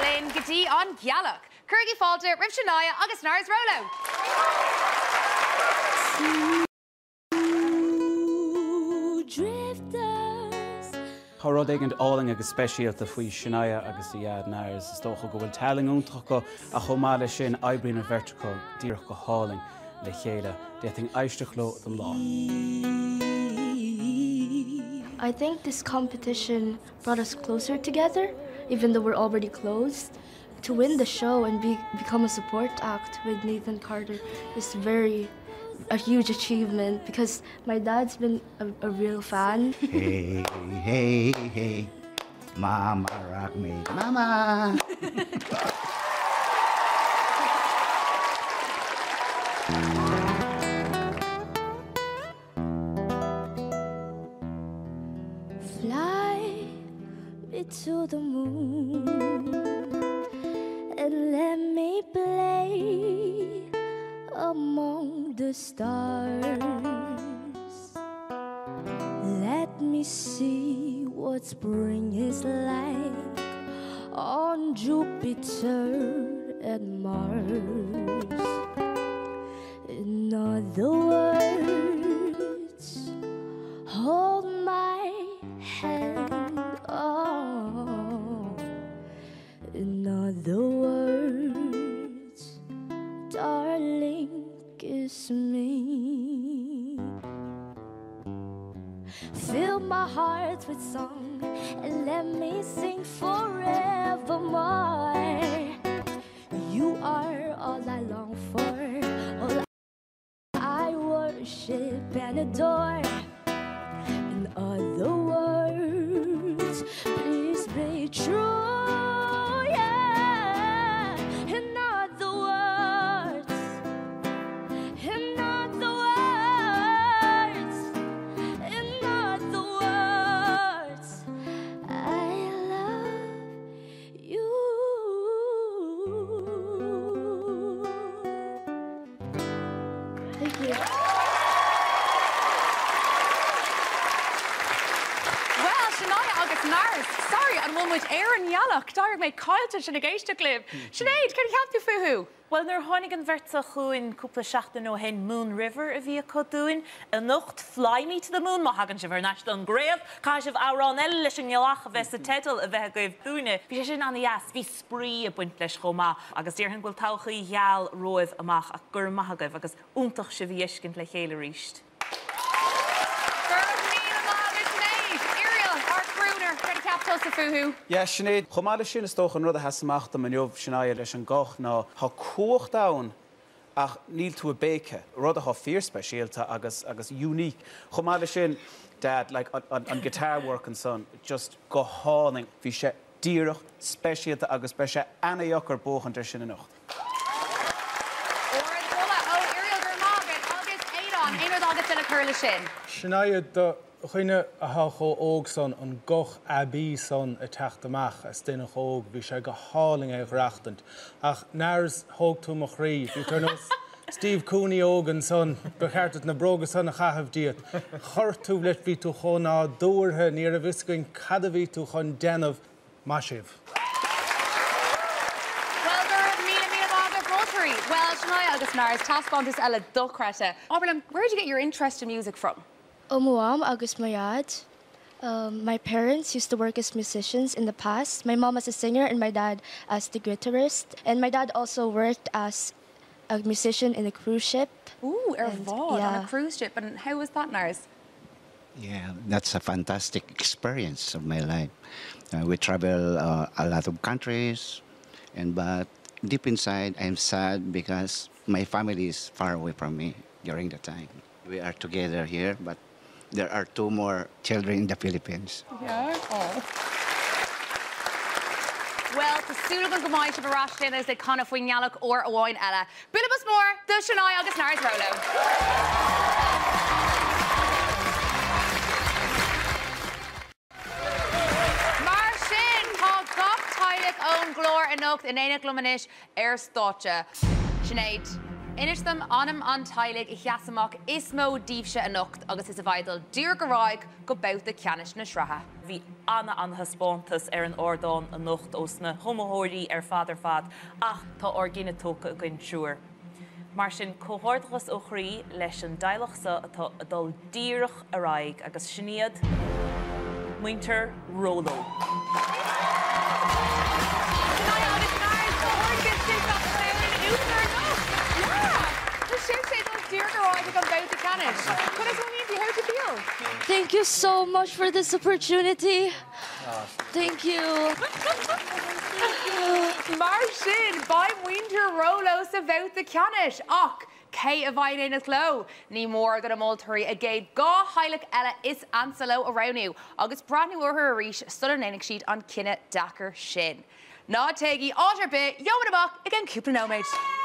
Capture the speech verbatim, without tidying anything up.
Lynn Gadi on Gialach. Kurgi Falta, Rib Shania, August Nars Rolo. Chorod agant alling agus speisialta faoi Shania agus iad Nars is tócha go bhfuil telling úntaach go a chomáile sin aibrín a vertical díreach go háling le chéile déting aisteach lo the law. I think this competition brought us closer together, even though we're already close. To win the show and be, become a support act with Nathan Carter is very a huge achievement because my dad's been a, a real fan. Hey, hey, hey, Mama rock me, Mama. Fly me to the moon and let me play among the stars. Let me see what spring is like on Jupiter and Mars. In other words, hold my hand. Oh, in other words, darling, kiss me. Fill my heart with song and let me sing forevermore. You are all I long for, all I worship and adore. In other words, please be true. With Aaron Gialach, Dara made Kylta sin a géiste clip. Sinead, can you help you fuhu? Well, nur honig an verta chuin cúpla seachtain ó hen Moon River a bhí acu dúin. A nocht Fly Me to the Moon má hagan si bhar náis don gréamh. Cá sibh árán eile leis an Gialach a bheits a tedal a bheith goibh dúine. Bhí sé sin an ias, bhí sprí a buint leis chomá. Agus dír hen gúil tauchaí gheal roimh amach a gur maithagah agus úntach si bhí iscint le chéile ríist. Ja, Sinead, chomáile sin is tócha an rud a heasamachta man jobh Shania leis an gach ná tá cuach dain ach níl tú a béice, rud a há fíor speisialta agus agus unique. Chomáile sin, Dad, like an, an guitar work and son, just go háning, bhí sé díreach, speisialta agus be sé anaíochar bóchantar sin a nocht. Shania, the chuine a hácho óg son an goch abí son a teachtamach as duine óg bhí sé go háling ag reachtant. Ach nárs thóg tú mo chrí, bhí turnos Steve Cooney óg an son bechartat na broga son a chahabh díot. Chur tú leit bhí tú chóná dúirthe níor a bhiscain cad a bhí tú chun denmh maisibh. Well, gur míle míle mága Rotary. Well, Shania agus Nars, tascántas eile dulcrata. Oberlin, where did you get your interest in music from? Omuam agus mayad. Um, my parents used to work as musicians in the past. My mom as a singer and my dad as the guitarist. And my dad also worked as a musician in a cruise ship. Ooh, er yeah. On a cruise ship. And how was that, Nars? Yeah, that's a fantastic experience of my life. Uh, we travel uh, a lot of countries, and but deep inside, I'm sad because my family is far away from me during the time. We are together here, but there are two more children in the Philippines. Yeah. Oh. Well, the suitable gomain to Barashtin is a con of Winyalak or a wine ella. Bilibus more, the Shania August Nars Rolo. Marshin, Hog Gok, Tylik, Own Glor, and Nook, and Aina Glumanish, Air Stotcha. Sinead. Inis them anam an tailig I chiasamach ismo díobse a nocht agus is a bhaidal dúr go ráig go bouta ceannis na sratha. Bhí anna an haspóntas ar an ordán a nocht os na homóirí ar fadar fad ach tá orgéine tóca a gin siúr. Mar sin cóhordalas ó chrí leis an dailachsa atá adul díirech a raig agus siniad muinter Rolo. Thank you so much for this opportunity. Thank you. Mar sin, ba muinter Rolo sa bhóta ceannis ach cé a bhaid éana ló. Ní mór go moltúirí a géad gá heileach eile is ansalo a rauniu agus brandú orthu a ríis sular nénig siad an cinenne Dakar sin. Ná teigi áitir bit, Yomanabach ag an cúpla nóméid.